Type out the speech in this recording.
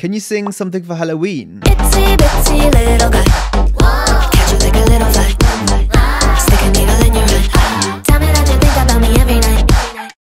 Can you sing something for Halloween? Itsy bitsy little